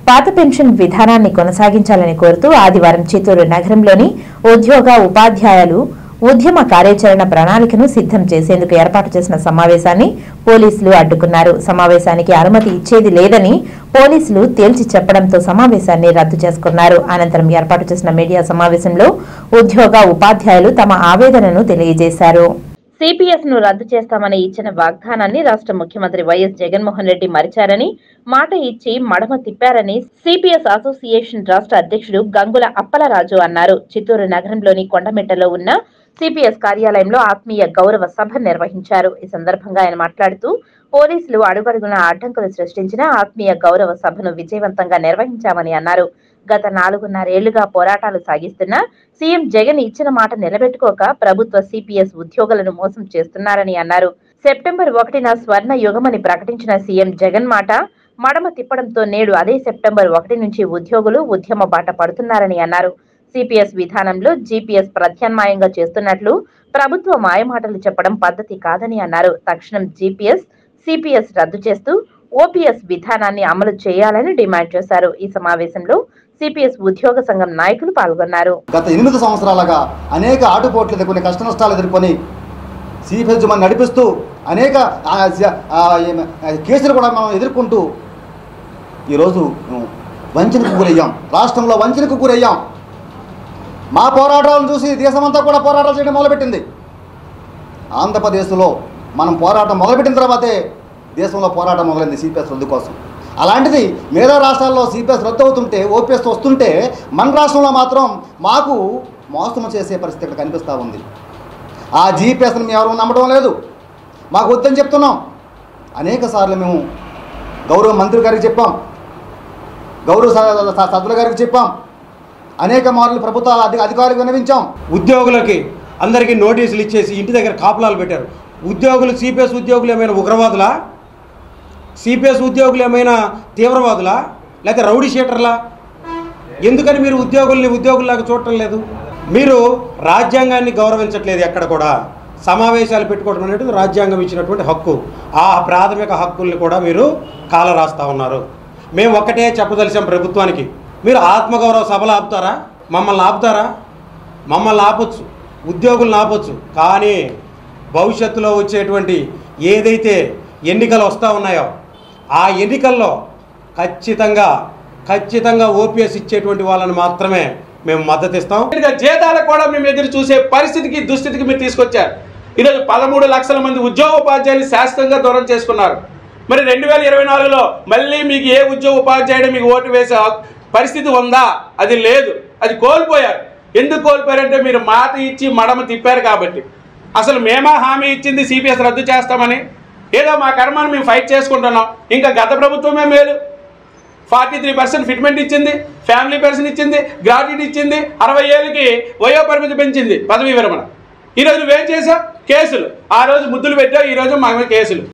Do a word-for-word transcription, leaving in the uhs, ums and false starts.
పాత పెన్షన్ విధానాన్ని కొనసాగించాలని కోరుతూ ఆదివారం చిత్తూరు నగరంలోని ఉద్యోగ ఉపాధ్యాయులు ఉద్యమ కార్యాచరణ ప్రణాళికను సిద్ధం చేసేందుకు ఏర్పాటు చేసిన సమావేశాన్ని పోలీసులు అడ్డుకున్నారు. సమావేశానికి అనుమతి ఇచ్చేది లేదని పోలీసులు తేల్చి చెప్పడంతో సమావేశాన్ని రద్దు చేసుకున్నారు. అనంతరం ఏర్పాటు చేసిన మీడియా సమావేశంలో ఉద్యోగ ఉపాధ్యాయులు తమ ఆవేదనను తెలియజేశారు. సిపిఎస్ ను రద్దు చేస్తామని ఇచ్చిన వాగ్దానాన్ని రాష్ట్ర ముఖ్యమంత్రి వైఎస్ జగన్మోహన్ రెడ్డి మరిచారని, మాట ఇచ్చి మడమ తిప్పారని సిపిఎస్ అసోసియేషన్ రాష్ట్ర అధ్యక్షుడు గంగుల అప్పలరాజు అన్నారు. చిత్తూరు నగరంలోని కొండమెట్టలో ఉన్న సిపిఎస్ కార్యాలయంలో ఆత్మీయ గౌరవ సభ నిర్వహించారు. ఈ సందర్భంగా ఆయన మాట్లాడుతూ పోలీసులు అడుగడుగున అడ్డంకులు సృష్టించిన ఆత్మీయ గౌరవ సభను విజయవంతంగా నిర్వహించామని అన్నారు. గత నాలుగున్నరేళ్లుగా పోరాటాలు సాగిస్తున్న సీఎం జగన్ ఇచ్చిన మాట నిలబెట్టుకోక ప్రభుత్వ సిపిఎస్ ఉద్యోగులను మోసం చేస్తున్నారని అన్నారు. సెప్టెంబర్ ఒకటిన స్వర్ణ యుగమని ప్రకటించిన సీఎం జగన్ మాట మడమ తిప్పడంతో నేడు అదే సెప్టెంబర్ ఒకటి నుంచి ఉద్యోగులు ఉద్యమ బాట పడుతున్నారని అన్నారు. సిపిఎస్ విధానంలో జీపీఎస్ ప్రత్యామ్నాయంగా చేస్తున్నట్లు ప్రభుత్వ మాయమాటలు చెప్పడం పద్ధతి కాదని అన్నారు. తక్షణం జీపీఎస్ సిపిఎస్ రద్దు చేస్తూ ఓపీఎస్ విధానాన్ని అమలు చేయాలని డిమాండ్ చేశారు. ఈ సమావేశంలో సిపిఎస్ ఉద్యోగ సంఘం నాయకులు పాల్గొన్నారు. గత ఎనిమిది సంవత్సరాలుగా అనేక ఆటుపోట్లు ఎదుర్కొని కష్ట నష్టాలు ఎదుర్కొని సిపిఎస్ మనం నడిపిస్తూ అనేక కేసులు కూడా మనం ఎదుర్కొంటూ ఈరోజు వంచనకు గురయ్యాం. రాష్ట్రంలో వంచనకు గురయ్యాం. మా పోరాటాలను చూసి దేశమంతా కూడా పోరాటాలు చేయడం మొదలుపెట్టింది. ఆంధ్రప్రదేశ్లో మనం పోరాటం మొదలుపెట్టిన తర్వాతే దేశంలో పోరాటం మొదలైంది సిపిఎస్ రద్దు కోసం. అలాంటిది మిగతా రాష్ట్రాల్లో సిపిఎస్ రద్దు అవుతుంటే ఓపీఎస్ వస్తుంటే మన రాష్ట్రంలో మాత్రం మాకు మోసం చేసే పరిస్థితి ఇక్కడ కనిపిస్తూ ఉంది. ఆ జీపీఎస్ని మేము ఎవరు నమ్మడం లేదు, మాకు వద్దని చెప్తున్నాం. అనేక సార్లు మేము గౌరవ మంత్రి గారికి చెప్పాం, గౌరవ సభ్యుల గారికి చెప్పాం, అనేక మార్లు ప్రభుత్వ అధికారులకు విన్నవించాం. ఉద్యోగులకి అందరికీ నోటీసులు ఇచ్చేసి ఇంటి దగ్గర కాపులాలు పెట్టారు. ఉద్యోగులు సిపిఎస్ ఉద్యోగులు ఏమైనా ఉగ్రవాదులా? సిపిఎస్ ఉద్యోగులు ఏమైనా తీవ్రవాదులా? లేకపోతే రౌడీ షీటర్లా? ఎందుకని మీరు ఉద్యోగుల్ని ఉద్యోగుల్లాగా చూడటం లేదు? మీరు రాజ్యాంగాన్ని గౌరవించట్లేదు. ఎక్కడ కూడా సమావేశాలు పెట్టుకోవడం అనేది రాజ్యాంగం ఇచ్చినటువంటి హక్కు. ఆ ప్రాథమిక హక్కుల్ని కూడా మీరు కాల రాస్తూ ఉన్నారు. మేము ఒక్కటే చెప్పదలిసాం ప్రభుత్వానికి, మీరు ఆత్మగౌరవ సభలు ఆపుతారా? మమ్మల్ని ఆపుతారా? మమ్మల్ని ఆపొచ్చు, ఉద్యోగులను ఆపొచ్చు. కానీ భవిష్యత్తులో వచ్చేటువంటి ఏదైతే ఎన్నికలు వస్తూ ఉన్నాయో ఆ ఎన్నికల్లో ఖచ్చితంగా ఖచ్చితంగా ఓపీఎస్ ఇచ్చేటువంటి వాళ్ళని మాత్రమే మేము మద్దతు ఇస్తాం. జీతాలకు కూడా మేము ఎదురు చూసే పరిస్థితికి దుస్థితికి మీరు తీసుకొచ్చారు. ఈరోజు పదమూడు లక్షల మంది ఉద్యోగ ఉపాధ్యాయులు శాశ్వతంగా దూరం చేసుకున్నారు. మరి రెండు వేల ఇరవై నాలుగులో మళ్ళీ మీకు ఏ ఉద్యోగ ఉపాధ్యాయుడు మీకు ఓటు వేసే పరిస్థితి ఉందా? అది లేదు, అది కోల్పోయారు. ఎందుకు కోల్పోయారంటే మీరు మాట ఇచ్చి మడమ తిప్పారు కాబట్టి. అసలు మేమా హామీ ఇచ్చింది సిపిఎస్ రద్దు చేస్తామని? ఏదో మా కర్మాన్ని మేము ఫైట్ చేసుకుంటున్నాం. ఇంకా గత ప్రభుత్వమే మేలు. ఫార్టీ త్రీ పర్సెంట్ ఫిట్మెంట్ ఇచ్చింది, ఫ్యామిలీ పెన్షన్ ఇచ్చింది, గ్రాట్యుటీ ఇచ్చింది, అరవై ఏళ్ళకి వయో పరిమితి పెంచింది, పదవీ విరమణ. ఈరోజు నువ్వేం చేసావు? కేసులు. ఆ రోజు ముద్దులు పెట్టావు, ఈరోజు మా కేసులు.